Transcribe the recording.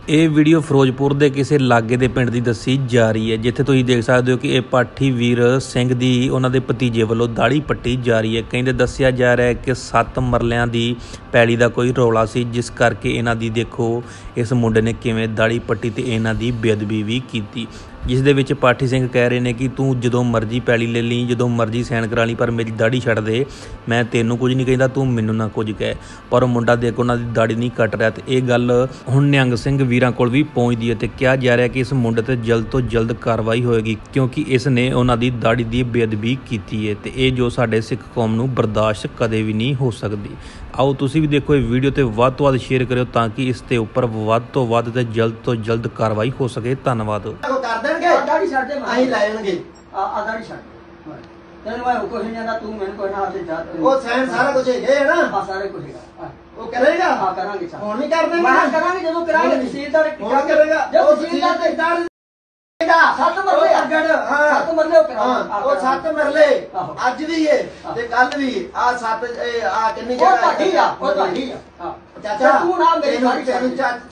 ਇਹ ਵੀਡੀਓ ਫਿਰੋਜ਼ਪੁਰ ਦੇ ਕਿਸੇ ਲਾਗੇ ਦੇ ਪਿੰਡ ਦੀ ਦੱਸੀ ਜਾ ਰਹੀ ਹੈ, ਜਿੱਥੇ ਤੁਸੀਂ ਦੇਖ ਸਕਦੇ ਹੋ ਕਿ ਇਹ ਪਾਠੀ ਵੀਰ ਸਿੰਘ ਦੀ ਉਹਨਾਂ ਦੇ ਭਤੀਜੇ ਵੱਲੋਂ ਦਾੜੀ ਪੱਟੀ ਜਾ ਰਹੀ ਹੈ। ਕਹਿੰਦੇ ਦੱਸਿਆ ਜਾ ਰਿਹਾ ਹੈ ਕਿ 7 ਮਰਲਿਆਂ ਦੀ ਪੈਲੀ ਦਾ ਕੋਈ ਰੌਲਾ ਸੀ, ਜਿਸ ਕਰਕੇ ਇਹਨਾਂ ਦੀ ਦੇਖੋ ਇਸ ਮੁੰਡੇ ਨੇ ਕਿਵੇਂ ਦਾੜੀ ਪੱਟੀ ਤੇ ਇਹਨਾਂ ਦੀ ਬੇਅਦਬੀ ਵੀ ਕੀਤੀ। ਜਿਸ ਦੇ ਵਿੱਚ ਪਾਠੀ ਸਿੰਘ ਕਹਿ ਰਹੇ ਨੇ ਕਿ ਤੂੰ ਜਦੋਂ ਮਰਜ਼ੀ ਪੈਲੀ ਲੈ ਲਈ, ਜਦੋਂ ਮਰਜ਼ੀ ਸਾਈਨ ਕਰਾ ਲਈ, ਪਰ ਮੇਰੀ ਦਾੜੀ ਛੱਡ ਦੇ। ਮੈਂ ਤੈਨੂੰ ਕੁਝ ਨਹੀਂ ਕਹਿੰਦਾ, ਤੂੰ ਮੈਨੂੰ ਨਾ ਕੁਝ ਕਹਿ। ਪਰ ਉਹ ਮੁੰਡਾ ਦੇਖੋ ਉਹਨਾਂ ਦੀ ਦਾੜੀ ਨਹੀਂ ਕੱਟ ਰਿਹਾ। ਤੇ ਇਹ ਗੱਲ ਹੁਣ ਨਿਹੰਗ ਸਿੰਘ ਵੀਰਾਂ ਕੋਲ ਵੀ ਪਹੁੰਚਦੀ ਹੈ ਤੇ ਕਿਹਾ ਜਾ ਰਿਹਾ ਕਿ ਇਸ ਮੁੰਡੇ ਤੇ ਜਲਦ ਤੋਂ ਜਲਦ ਕਾਰਵਾਈ ਹੋਏਗੀ, ਕਿਉਂਕਿ ਇਸ ਨੇ ਉਹਨਾਂ ਦੀ ਦਾੜੀ ਦੀ ਬੇਅਦਬੀ ਕੀਤੀ ਹੈ ਤੇ ਇਹ ਜੋ ਸਾਡੇ ਸਿੱਖ ਕੌਮ ਨੂੰ ਬਰਦਾਸ਼ਤ ਕਦੇ ਵੀ ਨਹੀਂ ਹੋ ਸਕਦੀ। ਆਓ ਤੁਸੀਂ ਵੀ ਦੇਖੋ ਇਹ ਵੀਡੀਓ ਤੇ ਵੱਧ ਤੋਂ ਵੱਧ ਸ਼ੇਅਰ ਕਰਿਓ ਤਾਂ ਕਿ ਇਸ ਤੇ ਉੱਪਰ ਵੱਧ ਤੋਂ ਵੱਧ ਤੇ ਜਲਦ ਤੋਂ ਜਲਦ ਕਾਰਵਾਈ ਹੋ ਸਕੇ। ਧੰਨਵਾਦ। ਦਾੜੀ ਛੱਡ ਦੇ ਆਹੀ ਲੈ ਜਾਣਗੇ ਆ ਦਾੜੀ ਛੱਡ ਤੈਨੂੰ ਮੈਂ ਕੁਝ ਨਹੀਂ ਜਾਂਦਾ, ਤੂੰ ਮੈਨੂੰ ਕੋਈ ਨਾ ਆਪੇ ਜਾ। ਉਹ ਸੈਨ ਸਾਰਾ ਕੁਝ ਹੈਗੇ ਹੈ ਨਾ? ਹਾਂ ਸਾਰੇ ਕੁਝ ਹੈਗਾ। ਉਹ ਕਰੇਗਾ? ਹਾਂ ਕਰਾਂਗੇ। ਹੁਣ ਨਹੀਂ ਕਰਦੇ? ਮੈਂ ਕਰਾਂਗੇ ਜਦੋਂ ਕਰਾਂਗੇ। ਤਹਿਸੀਲਦਾਰ ਹੁਣ ਕਰੇਗਾ ਜਦੋਂ ਤਹਿਸੀਲਦਾਰ 7 ਮਰਲੇ ਅੱਗੜ। ਹਾਂ 7 ਮਰਲੇ ਉਹ ਕਰਾਂਗਾ। ਉਹ 7 ਮਰਲੇ ਅੱਜ ਵੀ ਹੈ ਤੇ ਕੱਲ ਵੀ ਆ 7 ਆ ਕਿੰਨੀ ਜਗ੍ਹਾ ਤੁਹਾਡੀ ਆ? ਉਹ ਤੁਹਾਡੀ ਆ ਚਾਚਾ। ਤੂੰ ਨਾ ਮੇਰੀ ਦਾੜੀ